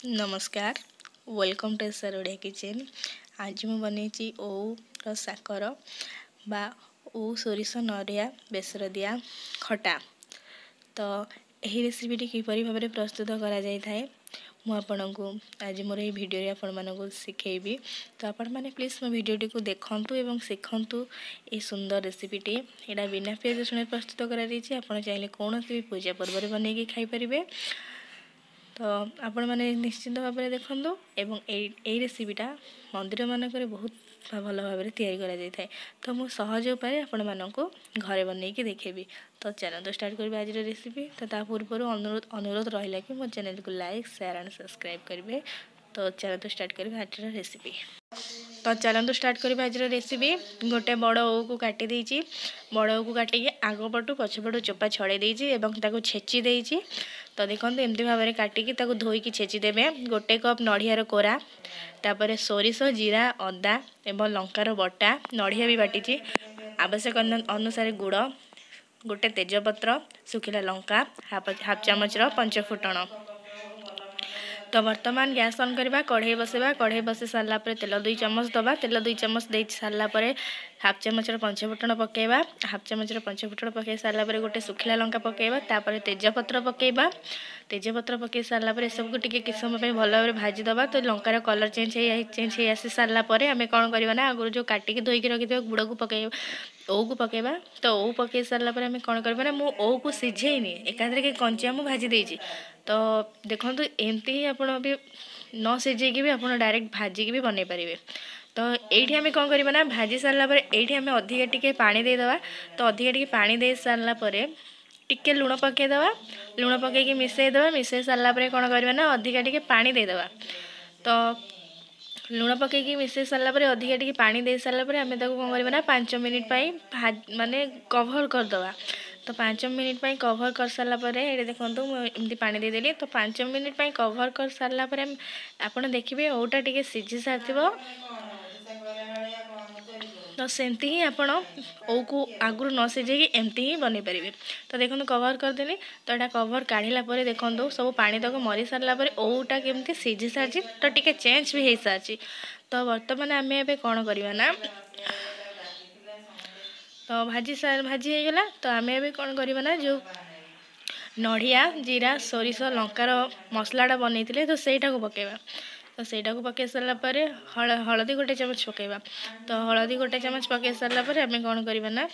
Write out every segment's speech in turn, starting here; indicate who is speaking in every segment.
Speaker 1: नमस्कार welcome to SR Odia kitchen. आज मैं बनई ओर साकर बा ओ सोरिष नरिया बेसर दिया खटा। तो यही रेसिपीटी किपरि भाव प्रस्तुत करा जाय थाए मु आपनको आज मोर ये भिडियो आपण मानक शिखेबी। तो आपण मैंने प्लीज मो भिडियोटी को देखंतु एवं शिखंतु ये सुंदर रेसिपीटी। यहाँ बिना पियाज रसुण प्रस्तुत करा जायछि। आपण चाहिए कौन भी पूजा पर्व में बनई खाई परिबे। तो आपण मैंने निश्चिंत भाव में देखूँ एवं यही रेसिपीटा मंदिर मानक बहुत भल भाव में तैयारी करा जाय थाए। तो मु सहज उपाय आपण मानक घरे बनईकी देखेबी। तो चैनल तो स्टार्ट करबे आज रेसिपी। तो ता पूर्व अनुरोध रहा कि मो चैनल को लाइक शेयर एंड सब्सक्राइब करेंगे। तो चैनल तो स्टार्ट करेंगे आज रेसिपी। तो चैनल तो स्टार्ट करेंगे आज रेसिपी। गोटे बड़ ओ को काटी देछि। बड़ ओ को काटिकी आग पटू पछपटू चोपा छड़े देछि एवं ताको छेची देछि। तो देखो एमती भाव में काटिकी ताको धोईकी छेची देबे। गोटे कप नड़ियार कोरा, तापर सोरिष जीरा अदा एवं लंकार बटा, नड़िया भी बाटी, आवश्यक अनुसार गुड़, गोटे तेजपत्र, सुखिला लंका, हाफ चामच पंचफुटण। तो वर्तमान गैस ऑन करवा, कढ़ई बसेबा। कढ़ई बसी सारा तेल 2 चम्मच दबा। तेल 2 चम्मच दे सारा हाफ चामच पंचफुटण पकेबा। हाफ चामच पंचफुटण पकई सारा गोटे सुखिला लंका पकेबा। तापर तेजपत्र पकेबा। तेजपत्र पकई सारा सबको टिके किस समय भल भाव भाजी दबा। तो लंकार कलर चेंज हो आसी सारा आम कौन करवा आगुरी जो काटिकी धोईकी रखि गुड़ को पकई ओ को पकेबा। तो ओ पकई सारा आम कौन करवा मु ओ को सिझेनी एकाधरे के कंचा मु भाजी देछि। तो देखो एमती ही आप भी न सिझेकी भी आप डायरेक्ट भाजिकी भी बनई पारे। तो ये आम कौन करवा भाजी सारापर ये आम अधिका टिके पानी देदेवा। तो अधिका टिके पानी दे सारापर टिके लुण पकईदेवा। लुण पकईकी मिसईदेवा। मिसई सारापर कौन करवा अधिका टिके पानी देदेवा। तो लुण पकईकी मिसई सारापर अधिका टिके पानी दे सारापर आम कौन करवा 5 मिनिट माने कभर करदे। तो 5 मिनिट कभर कर सारापर ये देखो एमती पानी देदेली। तो 5 मिनिट कभर कर सारापर आप देखिए ओटा टिके सिझी सारी। तो सेमती ही आपण ओ को आगुरी न सिझेकी एमती ही बनई पारे। तो देखो कभर करदेली। तो यहाँ कभर काढ़ला देखो सब पानी तक मरी सारापर ओटा केमती सिझी सारी। तो टिके चेंज भी हो सारी। तो बर्तमान आम ए कौन करवा तो भाजी होगला। तो आम ए कौन करवा जो नड़िया जीरा सोरिष लंकार मसलाटा बनई तो सहीटा को पकेबा। तो सहीटा को पकई सारापर हलदी गोटे चामच पकेबा। तो हलदी गोटे चामच पकई सारापर आम कौन करवा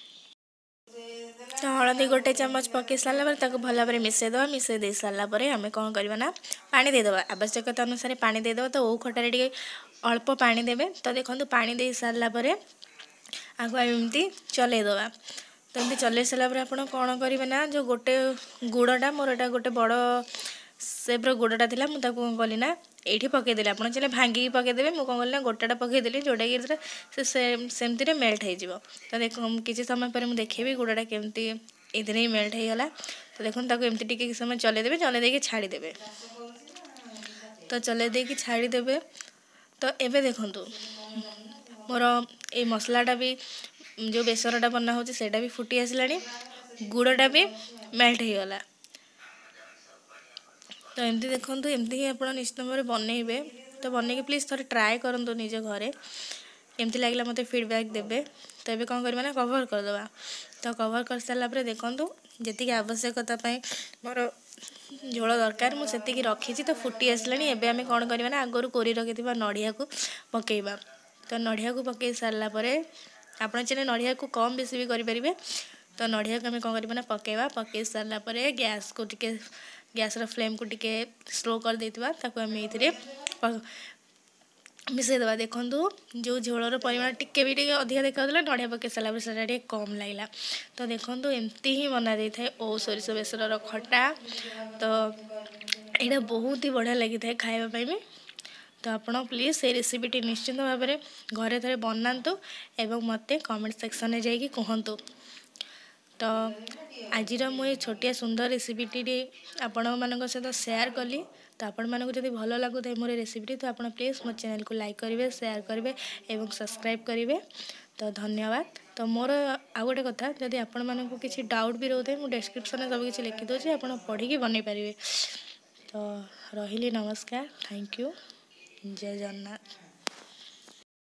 Speaker 1: तो हलदी गोटे चामच पकई सारापर भल भाव मिसईदेवा। मिसई दे सारापर आम कौन करवा पानी देदेवा। आवश्यकता अनुसार पानी देदेवा। तो ओ खटारे टिके अल्प पानी देवे। तो देखो पानी दे सारापर आगु एमती चलईदेवा। तो एमती चलई सारापर आप कौन करना जो गोटे गुड़टा मोर एटा गोटे बड़ सेप्र गुड़टा था मुझे कौन कली ना ये पकईदेली। आप चले भांगिकी पकईदेवे। मुझे कौन कली गोटाटा पकईदेली जोटा कि सेमती मेल्ट हो। तो देख किसी समय पर मुझे देखी गुड़ाटा केमती ये मेल्ट होगला। तो देखो एमती टिके समय चलईदेवे। चलईदे छाड़ीदेवे। तो चलईदे छाड़ीदेवे। तो एबे देखु मोर ये मसलाटा भी जो बेसरटा बना हो भी फुटी आसला। गुड़टा भी मेल्ट होगला। तो एमती देखो एमती ही आप निश्चित भाव बनइबे। तो बनईकी प्लीज थोड़े ट्राए करूँ निज घरे। एमती लगे मत फीडबैक देवे। तो ये कौन करवा कभर करदे। तो कभर कर सारापर देखूँ जी आवश्यकता मोर झोल दरकार मुझे रखी। तो फुटी आसला। एबे आम कौन करवा आगुरी कोरी रखि नड़िया को पकेबा। तो नड़िया को पकई सारापर आप चाहे नड़िया को कम बेसी भी करेंगे। तो नड़िया को आम कौन करवा पकेबा। पकई सारापर गैस को टिके गैस फ्लेम को टिके स्लो कर देथिबा। ताको आम ये मिसईदेवा। देखो जो झोलर परिमाण टिके भी टिके अधिका देखा नड़िया पकई सारापर से कम लगला। तो देखो एमती ही बना दे थाए ओ सोरिष बेसर खटा। तो यहाँ बहुत ही बढ़िया लगी था खावाई भी। तो आप प्लीज से रेसिपीटी निश्चित भाव में घरे थे बनातु एवं मत कमेंट सेक्शन में जाइए कहतु। तो आज मुझे छोटिया सुंदर रेसिपीटी आपण मान सहित सेयार कली। तो आपण मानक जब भल लगुता है मोर रेसिपीटी तो आप प्लीज मो चैनल को लाइक करेंगे शेयर करेंगे एवं सब्सक्राइब करेंगे। तो धन्यवाद। तो मोर आ गोटे कथा जदि आपण मानक किसी डाउट भी रोथे मुझे डिस्क्रिप्शन में सब किसी लिखिदे आप पढ़ी बनई पारे। ତ ରହିଲି, ନମସ୍କାର, ଥ୍ୟାଙ୍କ ୟୁ, ଜୟ ଜଗନ୍ନାଥ।